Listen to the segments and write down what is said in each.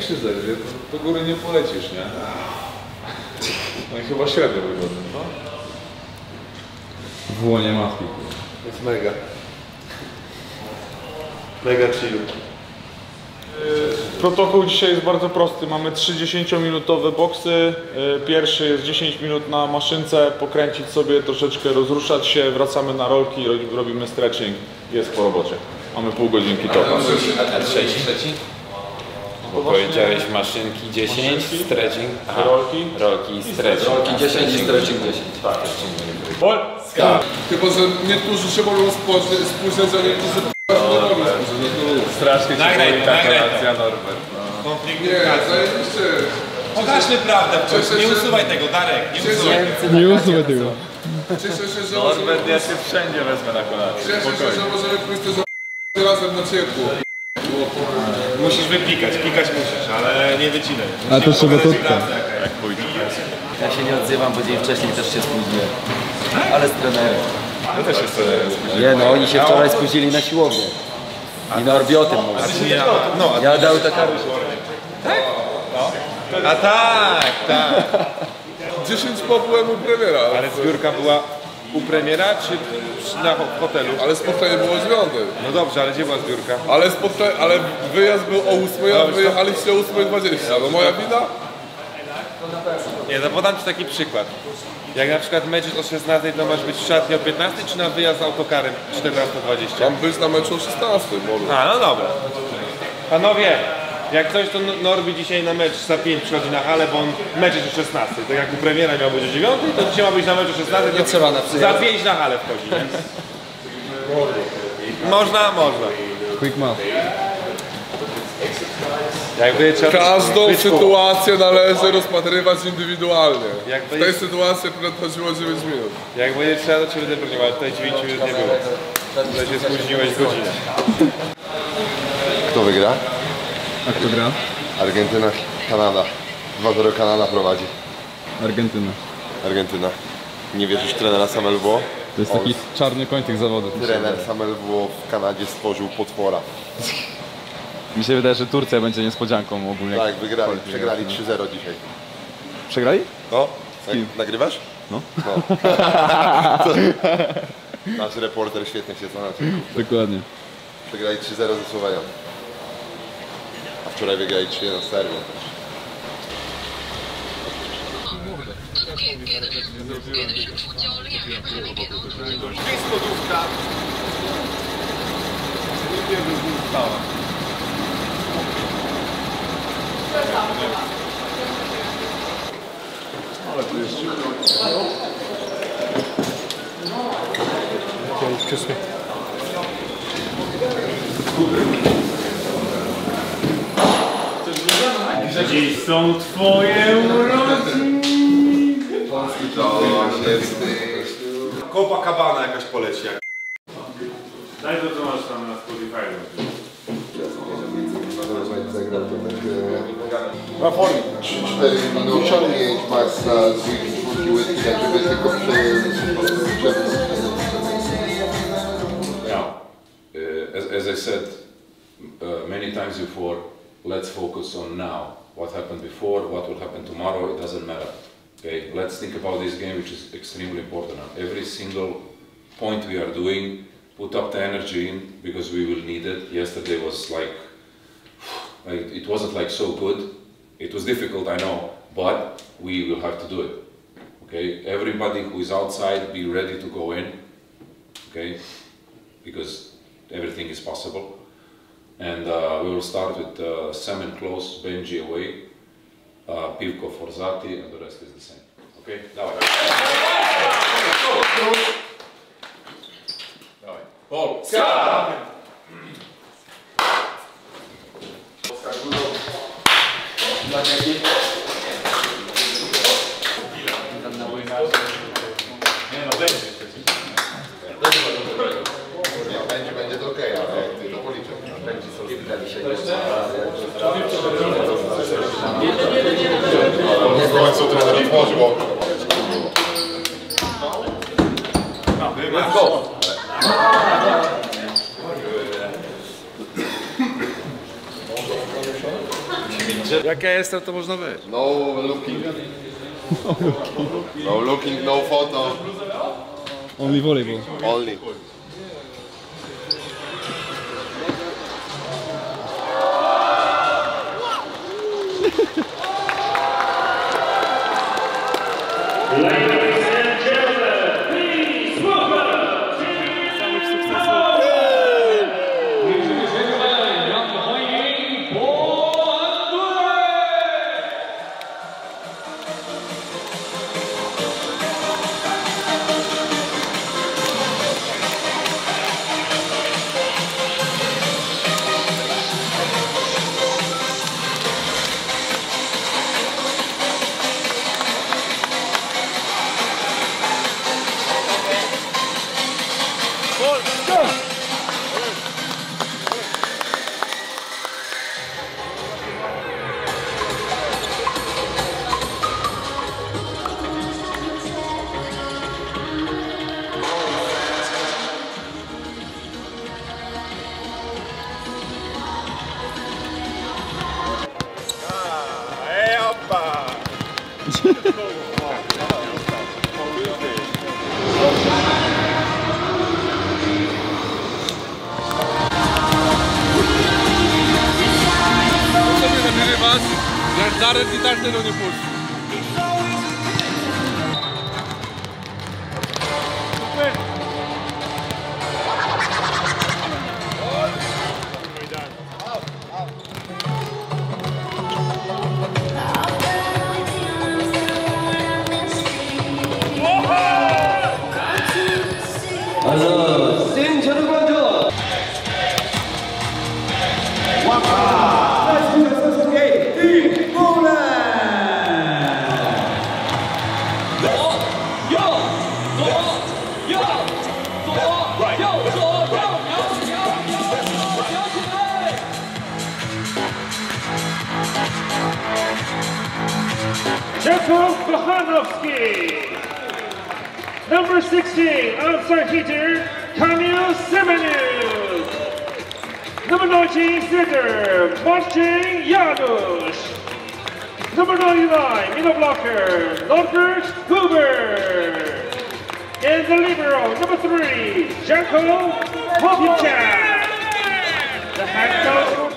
większy zerwie, to do góry nie polecisz, nie? No i chyba średnio wygodny, no? W łonie matki. Jest mega. Mega chill. Protokół dzisiaj jest bardzo prosty. Mamy 3 10-minutowe boksy. Pierwszy jest 10 minut na maszynce, pokręcić sobie, troszeczkę rozruszać się, wracamy na rolki, robimy stretching, jest po robocie. Mamy pół godzinki topa. A trzeci? Bo powiedziałeś maszynki 10, stretching, aha, rolki i stretching. Rolki 10 i stretching 10. Tak. Polska! Chyba, że niektórzy się mogą spóźniać, a niektórzy Strasznie Nagraj to, nagraj to. reakcja Norbert. nie, zajebiście. Pokażmy prawdę, nie usuwaj tego, Darek, nie usuwaj tego. Nie usuwaj tego. Cieszę się, że Norbert, ja się wszędzie wezmę na kolację. Cieszę się, że możemy pójść też razem na ciepło. Musisz wypikać, pikać musisz, ale nie wycinaj. A to trzeba to. Jak pójdzie. Ja się nie odzywam, bo dzień wcześniej też się spóźniłem. Ale z trenerem. Ja też jestem Nie no, oni się wczoraj spóźnili na siłownię. I na Orbi o tym mówię. Ja dał taka... A tak, tak. 10 po byłem u premiera. Ale zbiórka była u premiera czy na hotelu? Ale spotkanie było o 9. No dobrze, ale gdzie była zbiórka? Ale wyjazd był o 8, a wyjechaliście o 8:20. No moja wina? Nie, no podam Ci taki przykład. Jak na przykład mecz jest o 16, to masz być w szatni o 15, czy na wyjazd z autokarem 14:20? Mam być na meczu o 16. Może. A, no dobra. Panowie, jak coś to Norbi dzisiaj na mecz za 5 przychodzi na halę, bo on mecz jest o 16. Tak jak u premiera miał być o 9, to dzisiaj ma być na mecz o 16, to Nie trzeba na za 5 na halę wchodzi, nie? Można, można. Quick math. Jakby trzeba Każdą być sytuację należy rozpatrywać indywidualnie. Jakby W tej jest- sytuacji akurat chodziło 9 minut. Jak będzie trzeba, to Cię będę bronił, ale tutaj 9 minut nie było. Tutaj się spóźniłeś godzinę. Kto wygra? A kto gra? Argentyna, Kanada. 2-0 Kanada prowadzi. Argentyna. Argentyna. Nie wierzysz trenera Samelwo? To jest taki czarny koń tych zawodów. Trener Samelwo w Kanadzie stworzył potwora. Mi się wydaje, że Turcja będzie niespodzianką ogólnie. Tak, wygrali. Przegrali 3-0 dzisiaj. Przegrali? No? kim? Nagrywasz? No. Nasz reporter świetnie się zna. Dokładnie. Przegrali 3-0 ze Słowenią. A wczoraj wygrali 3-1 z Serbią. Dziś są twoje urodziny. Copacabana jakaś poleci. Daj to, co masz tam na Spotify. Na formie. 3-4 minuty, 5 max na zwykłe łyski, żeby tylko As I said many times before, let's focus on now. What happened before, what will happen tomorrow, it doesn't matter. Okay, let's think about this game, which is extremely important. Every single point we are doing, put up the energy in because we will need it. Yesterday was like it wasn't like so good. It was difficult, I know, but we will have to do it. Okay, everybody who is outside, be ready to go in. Okay, because everything is possible. And we will start with Semen close, Benji away, Pivko Forzati, and the rest is the same. Okay, dawaj. Dawaj. Polska! Nie no, będzie przecież. Będzie to okej, ale jak ty to policzę. W końcu trener otworzył okno. Let's go! Jak ja jestem, to można być. No looking. No looking, no photo. Only volleyball. Only. Jak Darek i tak tego nie puści. Jakub Kochanowski. Number 16, outside hitter, Kamil Semeniuk. Number 19, center, Marcin Janusz. Number 99, middle blocker, Norbert Huber. And the libero, number 3, Janko Popicek. The head coach.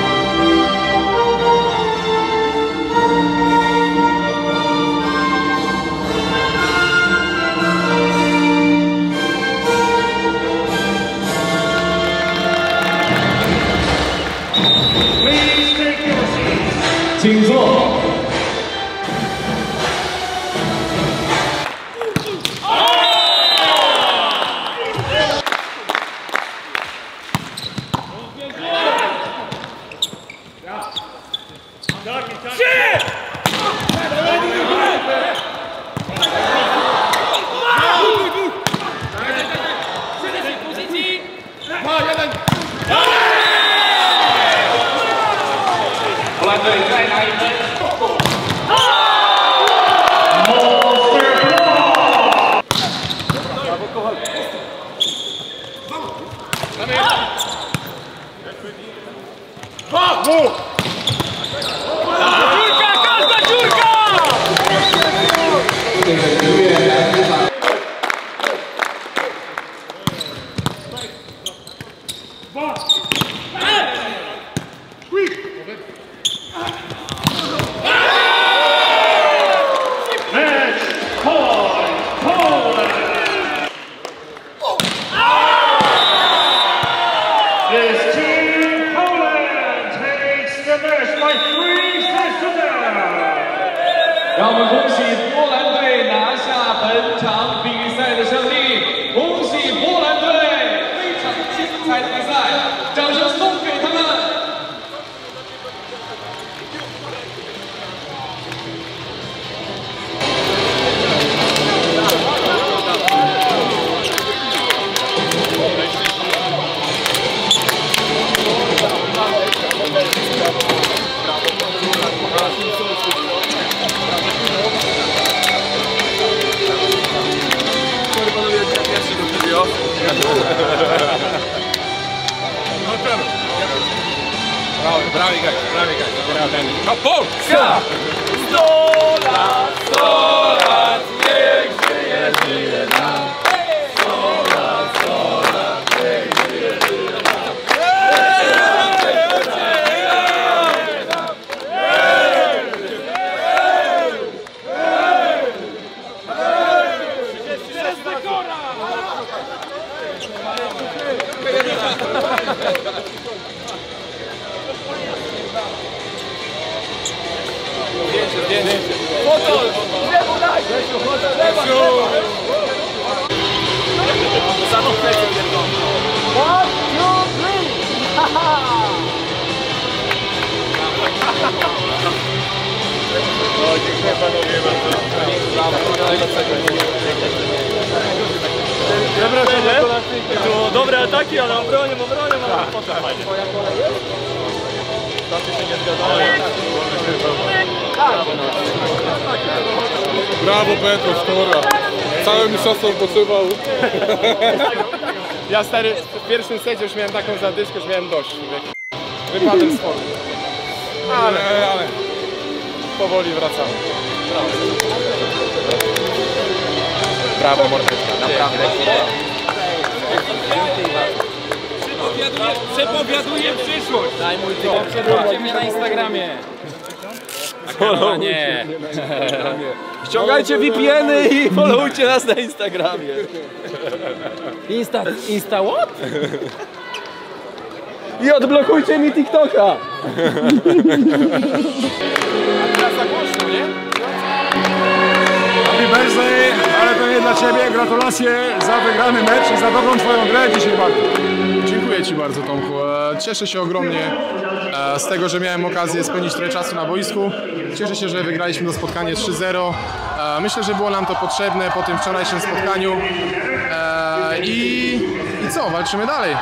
Please take your seats. 请坐。This team, Poland, takes the match by 3 sets to none. 让我们恭喜波兰队拿下。 Brawie gaj. A Polska! 100 lat, niech żyje nam. 100 lat, niech żyje nam. To dobre ataki, ale obronią, ale potem fajnie. Brawo Petro, sztora. Całe mistrzostwo odpoczywał. Ja stary, w pierwszym secie już miałem taką zadyszkę, że miałem dość. Wypadłem z formy. Ale powoli wracamy. Brawo mordeczka, naprawdę. Przepowiaduję przyszłość. Daj mój typ. Obserwujcie mnie na Instagramie. Nie. Ściągajcie VPN-y i followujcie nas na Instagramie. Insta what? I odblokujcie mi TikToka. A teraz za głośno, nie? Happy birthday, ale to nie dla Ciebie. Gratulacje za wygrany mecz i za dobrą Twoją grę dzisiaj, Bartek. Dziękuję Ci bardzo, Tomku. Cieszę się ogromnie z tego, że miałem okazję spędzić trochę czasu na boisku. Cieszę się, że wygraliśmy to spotkanie 3-0. Myślę, że było nam to potrzebne po tym wczorajszym spotkaniu. I co? Walczymy dalej.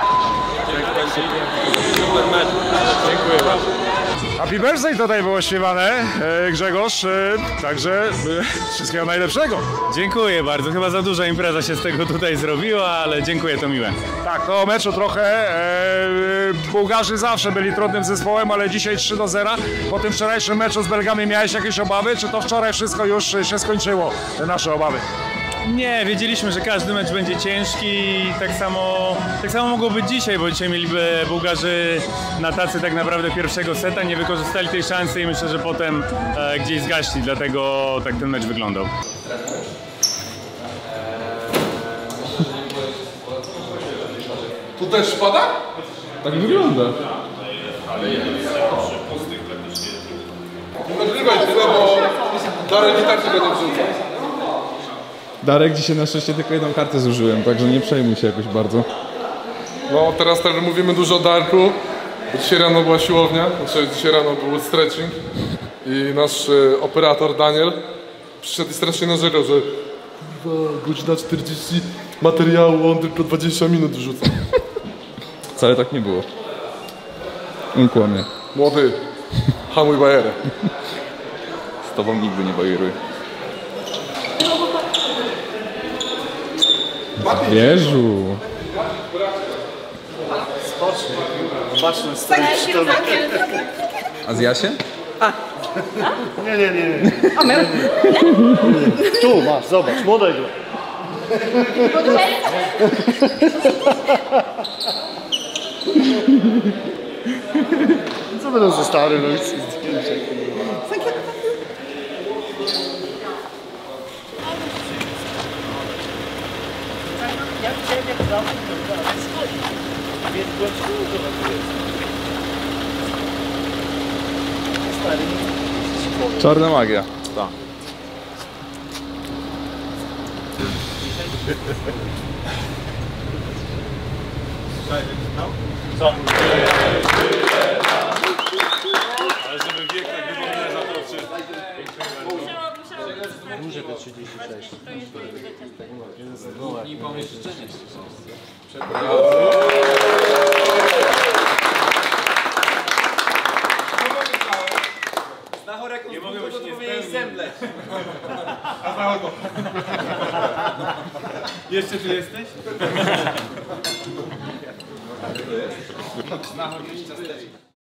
Dziękuję bardzo. Happy birthday tutaj było śpiewane, Grzegorz, także wszystkiego najlepszego. Dziękuję bardzo, chyba za duża impreza się z tego tutaj zrobiła, ale dziękuję, to miłe. Tak, to o meczu trochę. Bułgarzy zawsze byli trudnym zespołem, ale dzisiaj 3-0. Po tym wczorajszym meczu z Belgami miałeś jakieś obawy, czy to wczoraj wszystko już się skończyło, te nasze obawy? Nie, wiedzieliśmy, że każdy mecz będzie ciężki i tak samo mogło być dzisiaj, bo dzisiaj mieliby Bułgarzy na tacy tak naprawdę pierwszego seta, nie wykorzystali tej szansy i myślę, że potem gdzieś zgaśli, dlatego tak ten mecz wyglądał. Tu też spada? Tak wygląda. Nie nagrywaj tyle, bo Darek i tak tego nie wrzuca. Darek, dzisiaj na szczęście tylko jedną kartę zużyłem, także nie przejmuj się jakoś bardzo. No teraz mówimy dużo o Darku. Dzisiaj rano była siłownia, znaczy dzisiaj rano był stretching i nasz operator Daniel przyszedł i strasznie narzekał, że kurwa, godzina 40 materiału, on tylko 20 minut wrzuca. Wcale tak nie było. On kłamie. Młody, hamuj bajerę. Z tobą nigdy nie bajeruj. Wierzu. Zobaczmy, stary sztunek. A z Jasiem? Nie. Tu masz, zobacz, młodego. Co będą ze starym robić zdjęcia? Czarna magia. Tak. Co? Ale żeby wiek tak wyglądał za to, czy... Duże te 36. Nie pomyśl życzenia. Nie mogę być nie zemleć. Jeszcze tu jesteś? Znachor, ciasteczek.